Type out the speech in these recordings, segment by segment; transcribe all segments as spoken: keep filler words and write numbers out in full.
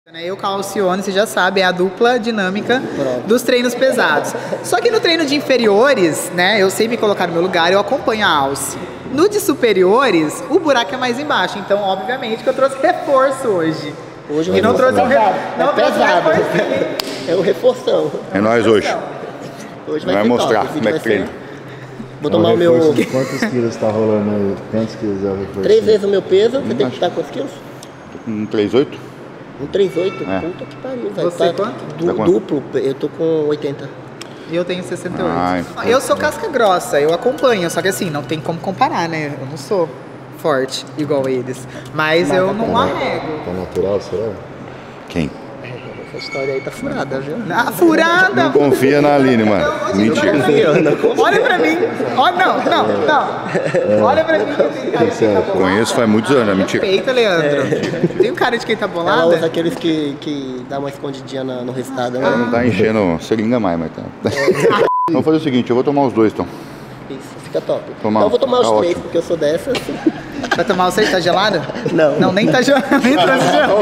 Eu com a Alcione, você já sabe, é a dupla dinâmica dos treinos pesados. Só que no treino de inferiores, né, eu sei me colocar no meu lugar, eu acompanho a Alci. No de superiores, o buraco é mais embaixo, então obviamente que eu trouxe reforço hoje. Hoje e não trouxe um reforço. Não é trouxe pesado. Um É o reforção. É nós hoje. Hoje vai, vai ser mostrar top. como é que treina. Vou tomar o meu... De quantos quilos tá rolando aí? Quantos quilos é o reforço? Três vezes o meu peso, você tem que estar quantos quilos? Um três oito? Um três oito? É. Puta que pariu, velho. Você Tá quanto? Du Tá quanto? Duplo, eu tô com oitenta. E eu tenho sessenta e oito. Ai, eu sou casca grossa, eu acompanho, só que assim, não tem como comparar, né? Eu não sou forte igual eles. Mas, Mas eu não arrego. Tá natural, será? Quem? Essa história aí tá furada, viu? Ah, furada! Não confia na Aline, mano. Mentira. Olha pra mim. Olha, não, não, não. Olha pra mim. Tem cara de quem tá bolada. Conheço faz muitos anos, é mentira. Respeita, Leandro. Tem um cara de quem tá Ela bolada? usa aqueles que, que dá uma escondidinha na- no resultado, né? Não tá enchendo seringa mais, mas tá. Vamos fazer o seguinte, eu vou tomar os dois, então. Isso, fica top. Tomar. Então eu vou tomar os Tá três, ótimo. porque eu sou dessas. Vai tomar o seis? Tá gelado? Não. Não, nem tá gelado. Nem trouxe gelado.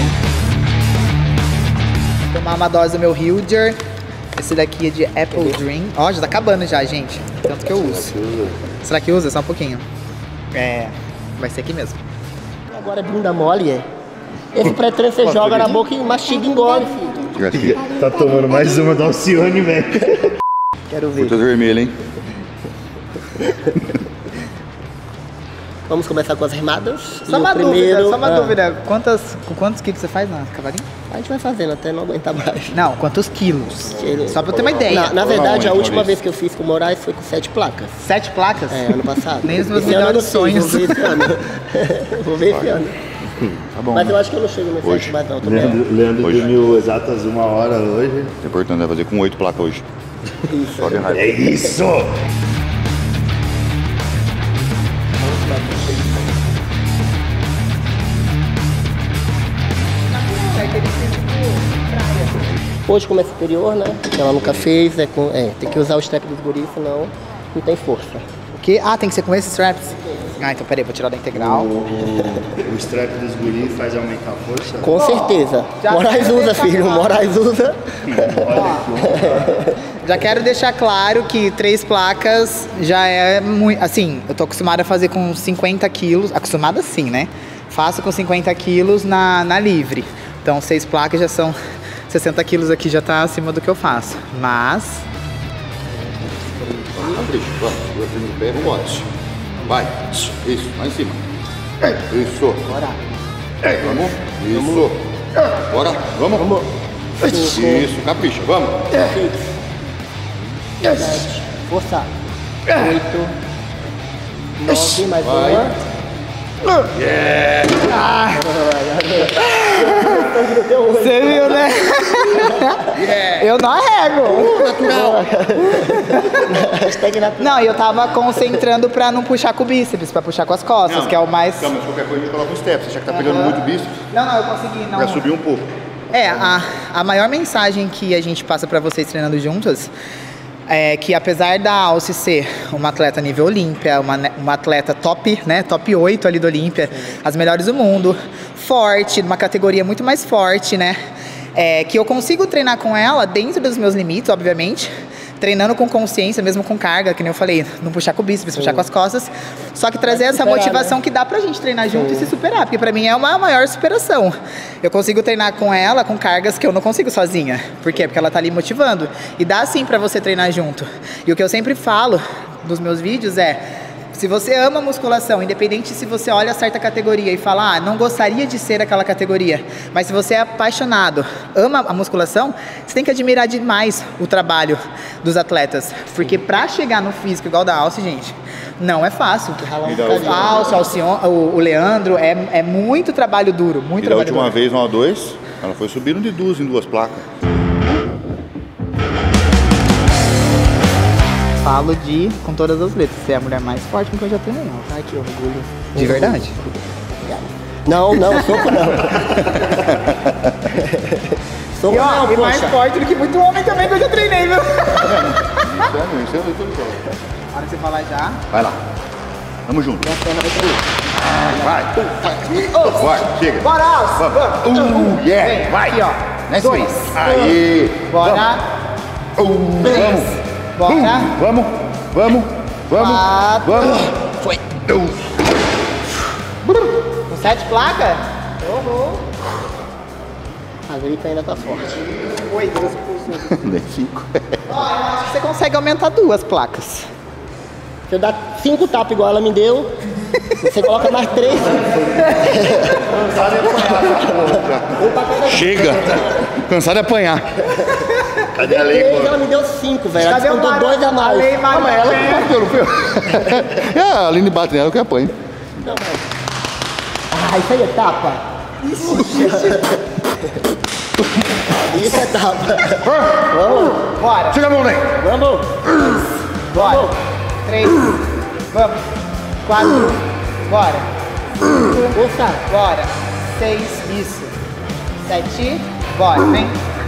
Vou tomar uma dose do meu Hilder. Esse daqui é de Apple Dream. Ó, já tá acabando já, gente. Tanto que eu uso. Será que usa? Só um pouquinho. É, vai ser aqui mesmo. Agora é bunda mole, é? Esse pré-treino você joga na boca e mastiga e engole, filho. Tira aqui. Tá tomando mais uma da Alcione, velho. Quero ver. Frutas vermelhas, hein? Vamos começar com as remadas. Só E uma o primeiro, dúvida, só uma ah, dúvida. Quantas, com quantos quilos você faz na cavalinha? A gente vai fazendo até não aguentar mais. Não, quantos quilos? Ele- Só pra eu ter uma ideia. Na, na verdade, a Aonde, última Maurício? vez que eu fiz com o Moraes foi com sete placas. Sete placas? É, ano passado. Nem os meus Esse ano eu não melhores sei, sonhos. Vou ver esse ano. Vou ver esse ano. Tá bom. Mas né? eu acho que eu não chego no Hoje. sete mais não, também. Leandro, Leandro Hoje. dormiu exatas uma hora hoje. É importante, vai fazer com oito placas hoje. Isso. Só de raiva. É isso! Hoje como é superior, né? Que ela nunca fez, é com, é, tem que usar o step dos guris, senão não tem força. O quê? Ah, tem que ser com esses straps? Ah, então peraí, vou tirar da integral. O, o strap dos guri faz aumentar a força? Com certeza. já Moraes quero usa, deixar filho. claro. Moraes usa. Já quero deixar claro que três placas já é muito. Assim, eu tô acostumada a fazer com cinquenta quilos. Acostumada sim, né? Faço com cinquenta quilos na, na livre. Então, seis placas já são sessenta quilos aqui, já tá acima do que eu faço. Mas. Capricha, vamos. Segura firme no pé, vambora. Vai. Isso, lá em cima. Isso. Bora. Vamos. Isso. Bora. Vamos. Vamos. Isso, capricha, vamos. Sete. Força. Oito. Nove, mais Vai. uma. Você viu, né? Eu não arrego. Natural. Hashtag natural. Não, eu tava concentrando pra não puxar com o bíceps, pra puxar com as costas, que é o mais. Calma, mas qualquer coisa a gente coloca um step. Você acha que tá pegando muito bíceps? Não, não, eu consegui, não. Vai subir um pouco. É, a, a maior mensagem que a gente passa pra vocês treinando juntas é que apesar da Alci ser uma atleta nível Olímpia, uma, ne- uma atleta top, né, top oito ali do Olímpia, as melhores do mundo, forte, numa categoria muito mais forte, né, é, que eu consigo treinar com ela dentro dos meus limites, obviamente, treinando com consciência, mesmo com carga, que nem eu falei, não puxar com o bíceps, puxar com as costas, só que trazer essa superar, motivação né? que dá pra gente treinar junto e se superar, porque pra mim é uma maior superação. Eu consigo treinar com ela, com cargas que eu não consigo sozinha. Por quê? Porque ela tá ali motivando. E dá sim pra você treinar junto. E o que eu sempre falo nos meus vídeos é, se você ama musculação, independente se você olha certa categoria e fala, ah, não gostaria de ser aquela categoria, mas se você é apaixonado, ama a musculação, você tem que admirar demais o trabalho dos atletas. Porque pra chegar no físico igual da Alci, gente, não é fácil. Ralar um E da bocadinho. A Alci, a Alcione, o, o Leandro, é, é muito trabalho duro, muito E da trabalho última duro. vez no O dois, ela foi subindo de duas em duas placas. Falo de, com todas as letras, você é a mulher mais forte com que eu já treinei. Ó. Ai, que orgulho. De verdade? Não, não, soco não. Soco E, ó, não, e mais poxa. forte do que muito homem também que eu já treinei, viu? Sério, isso é tudo igual. Na hora que você falar já. Vai lá. Tamo junto. Minha perna vai cair. Vai. Oh. Vai, chega. Bora, Alce. Vamos. Uh, yeah. Vem, Vai. aqui, ó. Lá em Dois. cima. Aí. Bora. Uh, Três. vamos. Bora. Uh, vamos. Vamos. Vamos. Quatro. Vamos. Foi. Uh. Com sete placas? Uhum. A gripe ainda tá forte. Oito. Nem cinco. Ó, eu acho que você consegue aumentar duas placas. Se eu dar cinco tapas igual ela me deu, você coloca mais três. Chega. Cansado de apanhar. Cadê a lei? Três, ela me deu cinco, velho. Ela Cadê o descontou Mário? dois a mais. Lei Mário Mas ela Penha. que bateu, não foi eu. É, a Aline bate nela que eu apanho. Ah, isso aí é tapa. Isso é tapa. Vamos, Bora. Tira a mão daí. vamos. Bora. Três. Vamos. Quatro. Bora. Cinco. Força. Bora. Seis. Isso. Sete. Bora. Vem.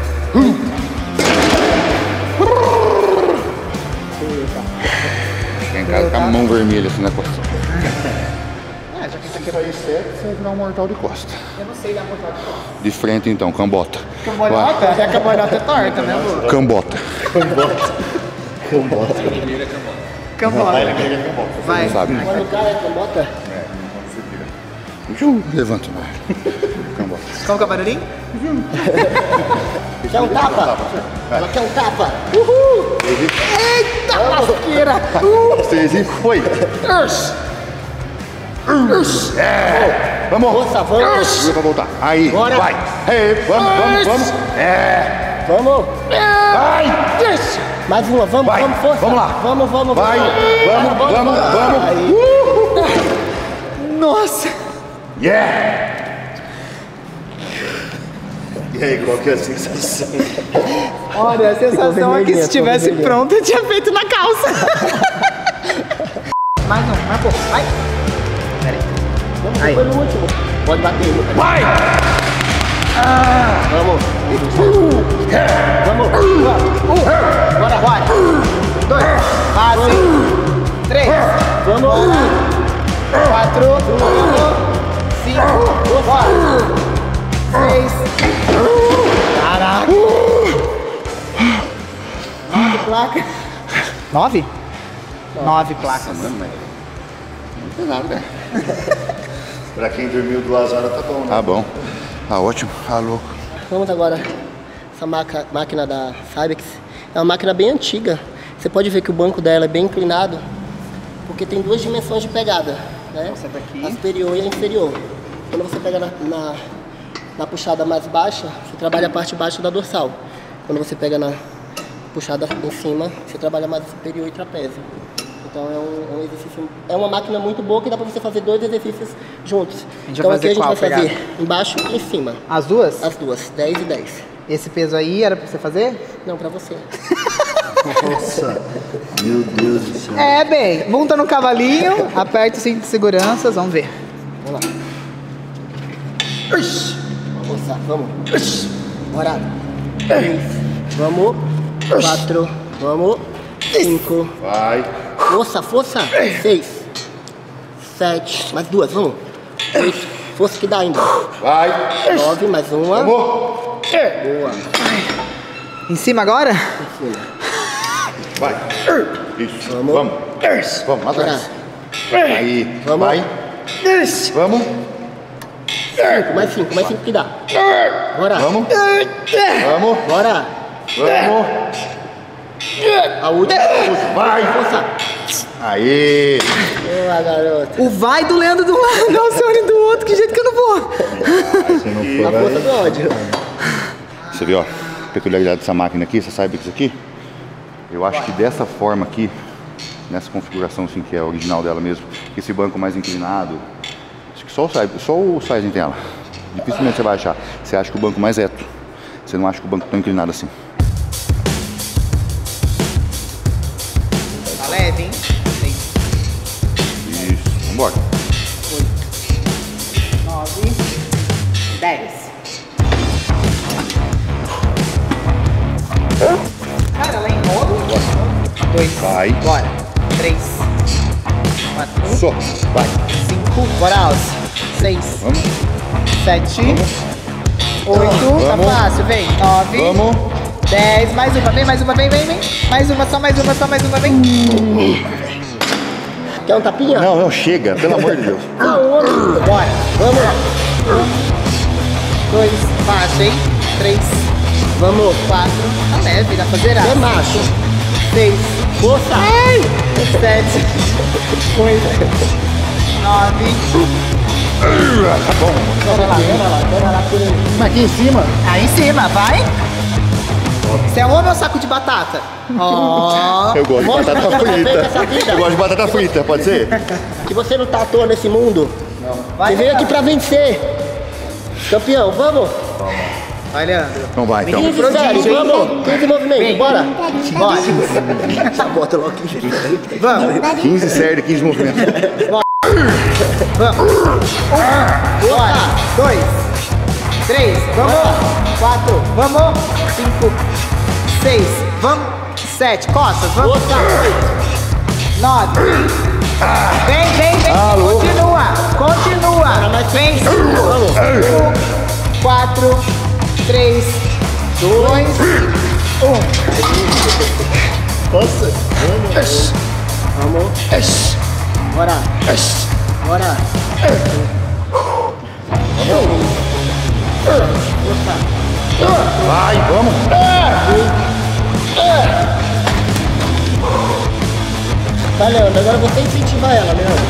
Chega em casa com a mão vermelha assim na costa. Ah, já que isso aqui Se sair sete, você vai virar um mortal de costa. eu não sei dar por trás. De frente então, cambota. Cambalhota? Até a cambalhota é torta, né, amor? Vai. Cambota. Cambota. Vai. Sabe? Quando o cara é bota. Ju, levanta, vai. Cambota. Como que é o barulhinho? Quer um tapa? Ela quer um tapa. Eita, lasqueira! Seis e foi. É. Vamos. Força, vamos. Segura pra voltar. Aí, Bora. vai. Ei, vamos, vamos, vamos. É. Vamos. Vai. Mais uma, vamos, Vai. vamos, força. Vamos lá. Vamos, vamos, Vai. vamos. Vamos, vamos, vamos. Aí. Nossa! Yeah. E aí, qual que é a sensação? Olha, a sensação é que se vermelhinha, estivesse ficou pronto, eu tinha feito na calça. Mais um, mais pouco. Vai. Vamos, Aí. foi no último. Pode bater. Lucas. Vai. Vamos. Vamos. Bora, bora. Dois. Base. Três. Vamos. Quatro. Cinco. Bora. Seis. Caraca. Nove placas. Nove? Nove placas. Não tem nada, né? Pra quem dormiu duas horas tá bom, né? Tá bom. Tá ótimo. Tá louco. Vamos agora. Essa maca, máquina da Cybex é uma máquina bem antiga. Você pode ver que o banco dela é bem inclinado, porque tem duas dimensões de pegada, né? Essa daqui. A superior e a inferior. Quando você pega na, na, na puxada mais baixa, você trabalha a parte baixa da dorsal. Quando você pega na puxada em cima, você trabalha mais a superior e trapézio. Então é um, um exercício, é uma máquina muito boa que dá pra você fazer dois exercícios juntos. A gente Então vai aqui a fazer gente vai qual fazer pegada? embaixo e em cima. As duas? As duas, dez e dez. Esse peso aí era pra você fazer? Não, pra você. Nossa, meu Deus do céu. É, bem. Monta no cavalinho, aperta o cinto de segurança, vamos ver. Vamos lá. Vamos forçar, vamos. Bora. Três. Vamos. Quatro. Vamos. Cinco. Vai. Força, força. Seis. Sete. Mais duas, vamos. Oito. Força que dá ainda. Vai. Nove, mais uma. Vamos. Boa. Em cima agora? Em cima. Vai. Isso. Vamos. Vamos. Vamos, lá atrás. Aí. Vamos. Vai. Vamos. Cinco, mais cinco, mais cinco que dá. Bora. Vamos. Vamos. Bora. Vamos. A última. Vai. Força. Aí. Boa, garota. O vai do Leandro de um lado, o Alcione do outro, que jeito que eu não vou. Você não foi, A vai. força do ódio. Você viu, ó, a peculiaridade dessa máquina aqui, você sabe que isso aqui? Eu acho que dessa forma aqui, nessa configuração assim, que é a original dela mesmo, esse banco mais inclinado, acho que só o Sizen, só o Sizen tem ela. Dificilmente você vai achar. Você acha que o banco mais reto, você não acha que o banco tão inclinado assim. Tá leve, hein? Seis, Isso, vambora. nove, dez. Cara, ela enrola. Dois. Vai. Bora. Três. Quatro. Só, vai. Cinco. Bora, Alce. seis. Vamos. Sete. Oito. Tá Vamos. fácil, vem. Nove. Vamos. Dez. Mais uma, vem, mais uma, vem, vem, vem. Mais uma, só mais uma, só mais uma, vem. Quer um tapinha? Não, não, chega, pelo amor de Deus. Bora. Vamos. Um. Dois. Faixa, hein? Três. Vamos. Quatro. Tá leve, dá pra zerar. É macho. Seis. Força. Sete. Oito. Nove. Tá bom. Pera lá, pera lá, pera lá. Pera lá. Mas aqui em cima. Aí em cima, vai. Você é homem ou saco de batata? Ó. Eu gosto de Mostra batata pra frente essa frita. vida. Eu gosto de batata frita, pode ser? Que você não tá à toa nesse mundo. Vai, Você veio aqui pra vencer. Campeão, vamos? Vai, Leandro. Então vai, então. quinze séries, vamos? quinze movimentos, Vem. bora. Bora. Bota logo quinze. Vamos. quinze séries, quinze movimentos. Vamos. Um. Bora. Dois. Três. Vamos. Quatro. Vamos. Cinco. Seis. Vamos. Sete. Costas. Vamos. Nove. Vem, vem, vem. Alô. Continua. Continua. Vem. Cinco. Quatro. Três. Dois. Um. Nossa. Vamos. Bora. Bora. Vai, vamos. Tá, Leandro, agora você incentiva ela, Leandro.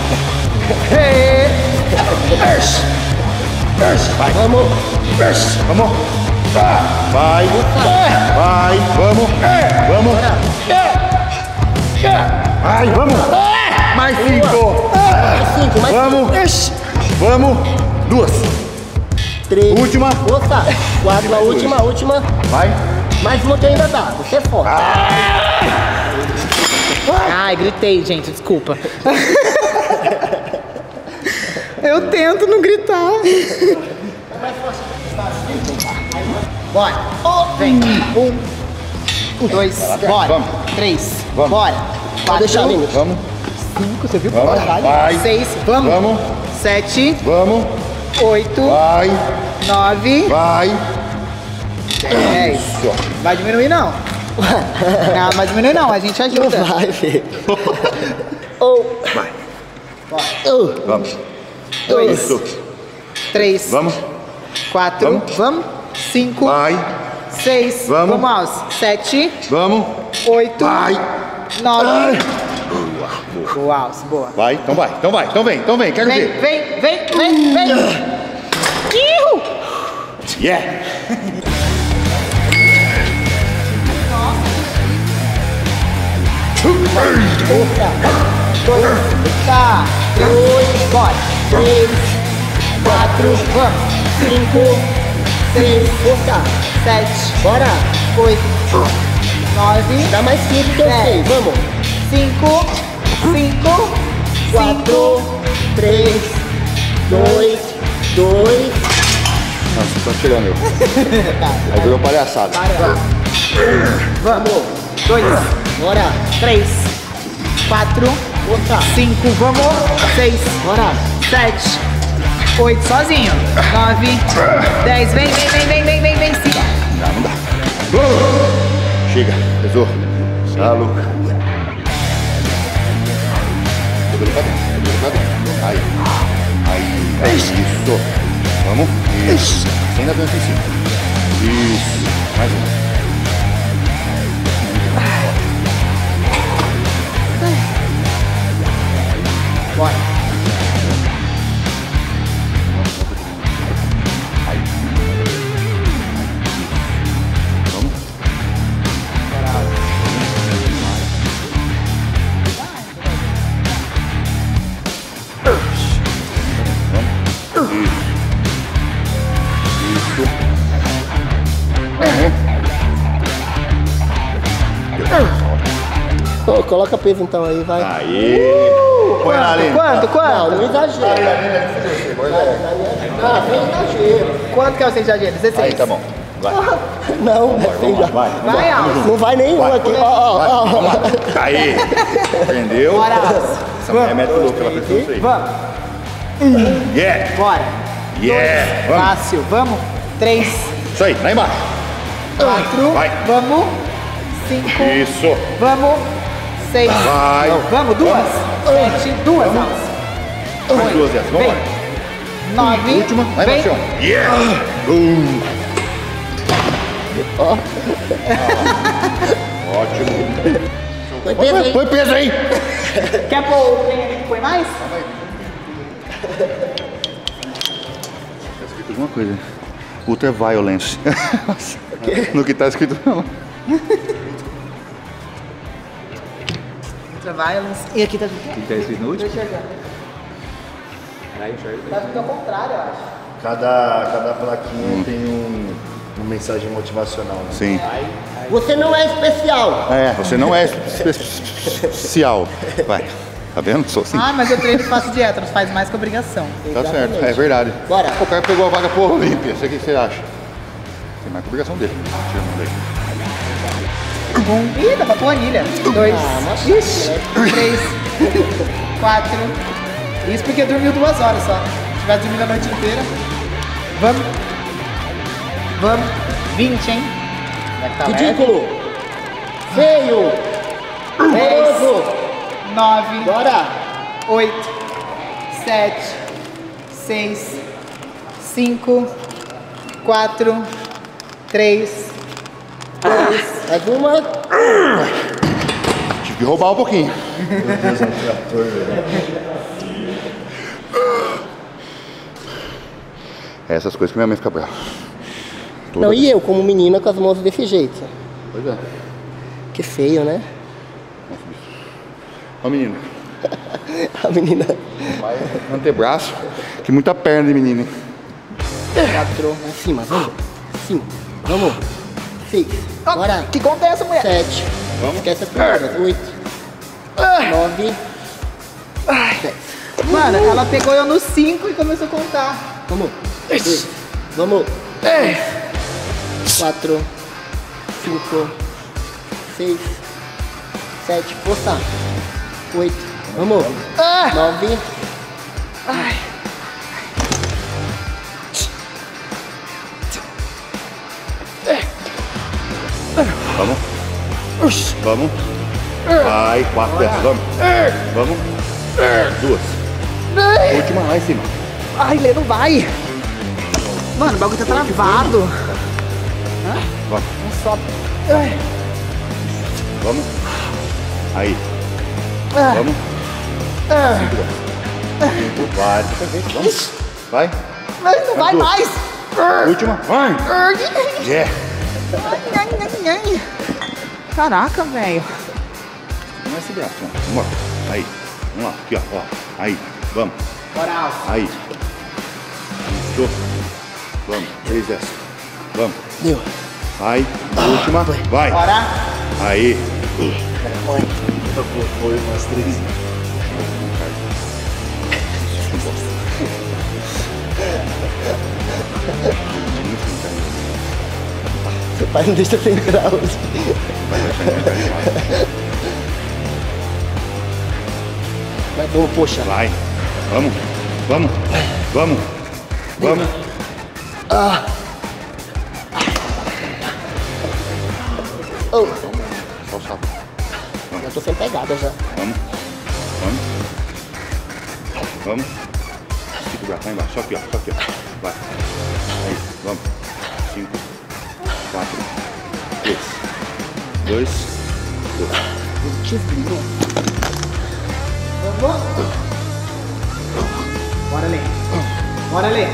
Vai. Vamos. Vamos. Vai. Vai, vamos. Vamos. Vai, vamos. Mais cinco. Mais cinco, mais Vamos. Vamos. Duas. três. Última. Força. Quatro, a última, a última. Vai. Mais uma que ainda dá. Você é forte. Ai, gritei, gente, desculpa. Eu tento não gritar. Bora. Vem. Um. Dois. Bora. Vamos. Três. Vamos. Bora. Pode Quatro. deixar, menino. Vamos. Cinco, você viu? Vamos. Vai. Seis. Vamos. Vamos. Sete. Vamos. Oito. Vai. Nove. Vai. Dez. Isso. Vai diminuir, não. Não, vai diminuir, não. A gente Não ajuda. vai, filho. Um. Vai. Um. Vamos. Dois. Isso. Três. Vamos. Quatro. Vamos. Vamos. Cinco. Vai. Seis. Vamos. Vamos aos sete. Vamos. Oito. Vai. Nove. Uau, boa. Vai. Então vai. Então vai. Então vem. Então vem. Quero Vem, ver. vem, vem, vem, vem. Ihu! Yeah. Dois, tá. Dois, bora. Três. Quatro, vamos. Cinco. Seis. Força. Sete, Bora. oito, nove, Dá mais cinco que eu Dez. sei. Vamos. cinco, cinco, Quatro. Três. Dois. Dois. Nossa, tô tirando eu. Aí virou palhaçada. Vamos. Dois, Bora. três, quatro, Força. cinco, vamos. Seis, Bora. sete, oito, sozinho. Nove, dez, vem, vem, vem, vem, vem, vem, vem, sim. Não dá, não dá. Chega, pesou. Tá louco. Segura pra dentro, segura pra dentro. Aí. Aí, isso. Vamos. Isso. Sem dar dentro em cima. Isso. Mais um. Bora. Vamos. Isso. Ô, coloca peso então aí, vai. Aí. Põe na linha. Quanto, Não, quanto? não exagera. Ah, sem exagero. Quanto que é o sem exagero? dezesseis. Aí, tá bom. Vai. Não, sem Vamos lá, exagero. vai. Vai, Alves. Não vai nenhum Vai. aqui. Ó, ó, Vai, ó. vamos lá. Aí. Prendeu. Bora, Alves. Essa mulher mete louca, ela pensou isso aí. Vamos. Um. Yeah. Bora. Yeah. Dois. Vamos. Fácil. Vamos. Três. Isso aí, lá embaixo. Quatro. Vai. Vamos. Cinco. Isso. Vamos. Seis. Vai. Vamos. Duas. Sete. Duas. Vamos. Mais duas dessas, vamos lá. Nove. Última, lá Vem. embaixo. Yeah. Um. Ó. Ótimo. Põe peso aí. Põe peso aí. Quer pôr quem ali que põe mais? Tá escrito alguma coisa. Ultra Violence. No que tá escrito não. Ultra Violence. E aqui tá tudo. O que tá escrito no último? Tô enxergando. Caralho, enxerga. Tá tudo ao contrário, eu acho. Cada, cada plaquinha tem um, uma mensagem motivacional, né? Sim. Você não é especial. É, você não é especial. Vai. Tá vendo? Sou assim. Ah, mas eu treino e faço dieta, não faz mais que obrigação. Tá certo, é verdade. Bora. O cara pegou a vaga pro Olímpia. Você o que você acha? Tem mais que obrigação dele. Tira a mão daí. Um. Ih, dá pra planilha. Dois. Ixi. Três. Quatro. Isso porque dormiu duas horas só. Se tivesse dormido a noite inteira. Vamos. Vamos. Vinte, hein? Vai que tá leve. Ridículo. Feio. Horroroso. Nove. Bora. Oito. Sete. Seis. Cinco. Quatro. Três. Dois. Mais uma. Tive que roubar um pouquinho. Meu Deus, é um trator, velho. É essas coisas que minha mãe fica brava. Toda Não, vez. e eu como menina com as mãos desse jeito. Pois é. Que feio, né? Ó, menino. A menina. Vai antebraço. Que muita perna de menino, hein? Quatro. Acima, vamos. Cinco. Vamos. Seis. Bora. Que conta é essa, mulher? Sete. Vamos. Esquece as primeiras. Oito. Nove. Dez. Mano, ela pegou eu no cinco e começou a contar. Vamos. Dois. Vamos. Quatro. Cinco. Seis. Sete. Força. Oito. Vamos. Nove. Vamos. Vamos. Vai, quatro dessas. Vamos. Vamos. Duas. Última lá em cima. Ai, Lê, não vai. Mano, o bagulho tá travado. Vamos. Não sobe. Ai. Vamos. Aí. Ah. Vamos. Cinco dessas. Cinco. Vai. Vamos. Vai. Ai, não vai duas. mais. Última. Vai. Ai, Yeah. ai, ai, ai. Caraca, velho. Não é esse braço, ó. Vamos lá. Aí. Vamos lá. Aqui, ó. ó. Aí. Vamos. Bora, Alce. Aí. Isso. Vamos. Três dessas. Vamos. Deu. Vai. Última. Vai. Bora. Aí. Foi umas três. Seu pai não deixa você entrar hoje. Mas vamos, poxa. Vai. Vamos. Vamos. Vamos. Vamos. Oh, Só o sapo. já tô sem pegada já. Vamos. Vamos. Vamos. Estica o braço lá embaixo. Só aqui, ó. Só aqui, ó. Vai. Aí. Vamos. Cinco. Quatro. Três. Dois. Dois. Desliga. Vamos. Bora, Lê. Bora, Lê.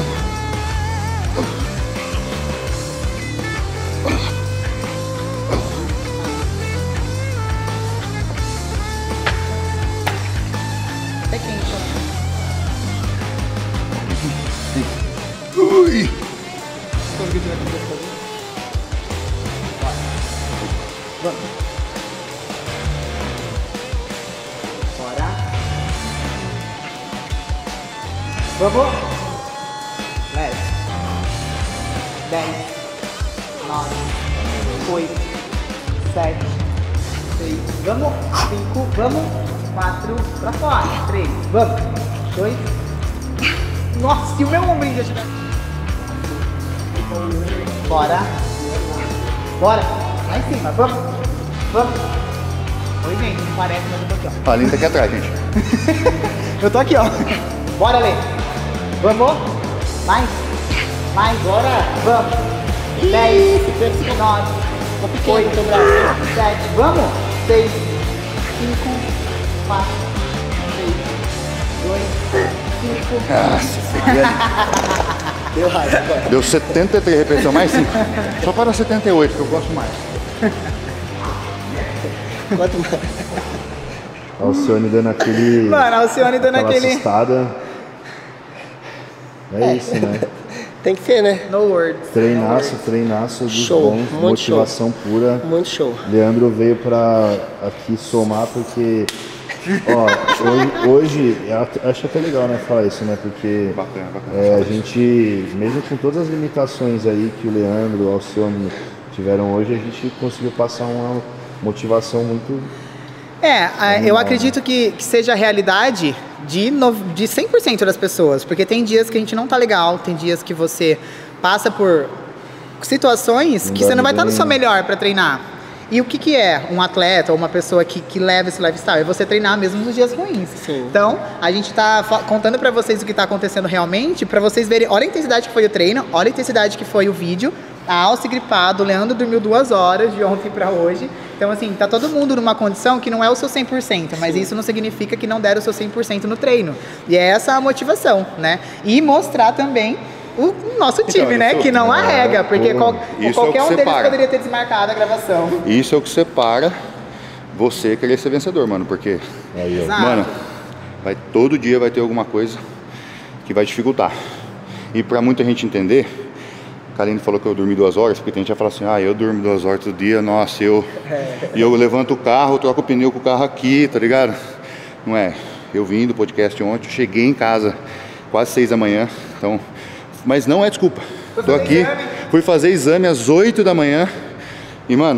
Até quente, ó. Ui. Bora. Vamos. Leve. Dez. Nove. Oito. Sete. Seis. Vamos. Cinco. Vamos. Quatro. Pra fora. Três. Vamos. Dois. Nossa, e o meu ombrinho já tiver. Bora. Bora. Lá em cima, vamos. Vamos. Oi, gente, não parece, mas eu tô aqui, ó. A Aline tá aqui atrás, gente. Eu tô aqui, ó. Bora, Lê. Vamos. Mais. Mais. Bora. Vamos. Dez. Nove. Oito. Sete. Vamos. Seis. Cinco. Quatro. Três. Dois. Cinco. Nossa, Deu raiva agora. deu setenta e três repetições, mais cinco. Só para setenta e oito, que eu gosto mais. Quanto mais? A Alcione dando aquele... Mano, a Alcione dando aquela aquele... assustada. É isso, né? Tem que ser, né? No words. Treinaço, treinaço dos Show, bons, muito motivação pura. Muito show. Leandro veio pra aqui somar porque, ó, hoje, hoje eu acho até legal, né, falar isso, né, porque Bacana, bacana. é, a gente, mesmo com todas as limitações aí que o Leandro e o Alcione tiveram hoje, a gente conseguiu passar uma motivação muito... É, a- eu acredito que, que seja a realidade de, no, de cem por cento das pessoas, porque tem dias que a gente não tá legal, tem dias que você passa por situações que dá você não vai estar no nem- seu melhor para treinar. E o que, que é um atleta ou uma pessoa que, que leva esse lifestyle? É você treinar mesmo nos dias ruins. Sim. Então, a gente tá fa- contando para vocês o que tá acontecendo realmente, para vocês verem, olha a intensidade que foi o treino, olha a intensidade que foi o vídeo. A Alce gripado, o Leandro dormiu duas horas de ontem para hoje. Então, assim, tá todo mundo numa condição que não é o seu cem por cento, mas isso não significa que não deram o seu cem por cento no treino. E é essa a motivação, né? E mostrar também o nosso time, né? isso- Que não arrega, porque pô, qual- isso é o qualquer que um deles separa. poderia ter desmarcado a gravação. Isso é o que separa você querer ser vencedor, mano, porque, Aí, ó. Exato. mano, vai, todo dia vai ter alguma coisa que vai dificultar. E pra muita gente entender, a Karine falou que eu dormi duas horas, porque tem gente que vai falar assim, ah, eu durmo duas horas todo dia, nossa, eu... E eu levanto o carro, troco o pneu com o carro aqui, tá ligado? Não é, eu vim do podcast ontem, cheguei em casa quase seis da manhã, então... Mas não é desculpa, tô aqui, fui fazer exame às oito da manhã e, mano,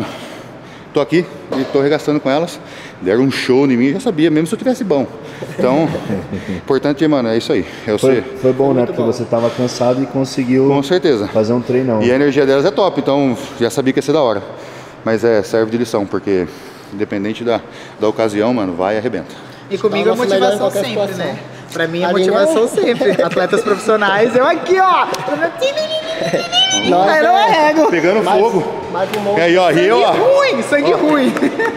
tô aqui e tô arregaçando com elas, deram um show em mim, já sabia, mesmo se eu tivesse bom. Então, importante, mano, é isso aí, eu Foi, sei, foi bom, né, porque você tava cansado e conseguiu com certeza. fazer um treinão. E a energia delas é top, então já sabia que ia ser da hora. Mas é, serve de lição, porque independente da, da ocasião, mano, vai e arrebenta. E comigo é Nosso melhor em motivação qualquer sempre, situação. né? Pra mim é Ali motivação não. sempre. Atletas profissionais, eu aqui, ó. Nós Mas não é- arrego. Pegando Mais- fogo. Mais um E monte. aí, ó, e eu, ó, Ruim, sangue ruim.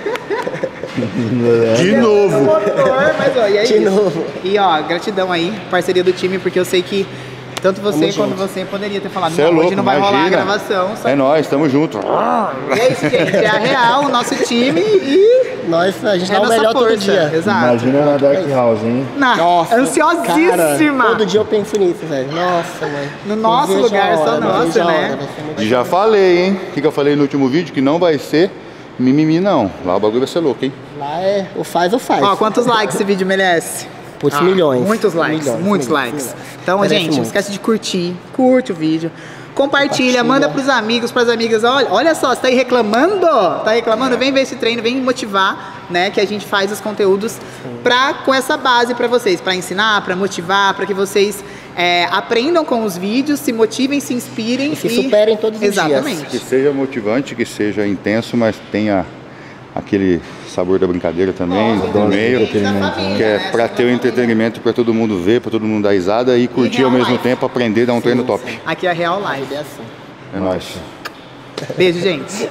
de novo. Motor, mas ó, e é De isso. novo. E ó, gratidão aí, parceria do time, porque eu sei que tanto você Tamo quanto junto. você poderia ter falado, Você é não, louco, hoje não vai rolar a imagina. gravação. Só... É nóis, tamo junto. E é isso, gente. É a real, o nosso time e Nós, a gente é dá o nossa melhor todo força. dia. Exato. Imagina na Dark House, hein? Na, Nossa, ansiosíssima. Cara, todo dia eu penso nisso, velho. Nossa, mãe. No Não nosso vejo lugar, a só hora, não nosso, vejo a né? hora, vai ser muito E já falei, hein? O que, que eu falei no último vídeo? Que não vai ser mimimi, não. Lá o bagulho vai ser louco, hein? Lá é o faz ou faz. Ó, quantos likes esse vídeo merece? Putz, Ah, milhões. Muitos likes, Milhões, muitos milhões, likes. milhões. Então, Merece gente, não muito. esquece de curtir, curte o vídeo. Compartilha, Compartilha. manda pros amigos, pras amigas. Olha, olha só, você tá aí reclamando? Tá reclamando? Vem ver esse treino, vem motivar, né? Que a gente faz os conteúdos pra, com essa base pra vocês, pra ensinar, pra motivar, pra que vocês é, aprendam com os vídeos, se motivem, se inspirem E se superem todos os dias. Exatamente. Que seja motivante, que seja intenso, mas tenha aquele sabor da brincadeira também, Nossa, no meio, da família, que é né? pra ter o entretenimento, pra todo mundo ver, pra todo mundo dar risada e curtir real ao mesmo life. tempo, aprender, dar um treino top. Aqui é a Real Life. É assim. É nóis. Beijo, gente.